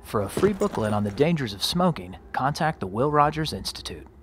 For a free booklet on the dangers of smoking, contact the Will Rogers Institute.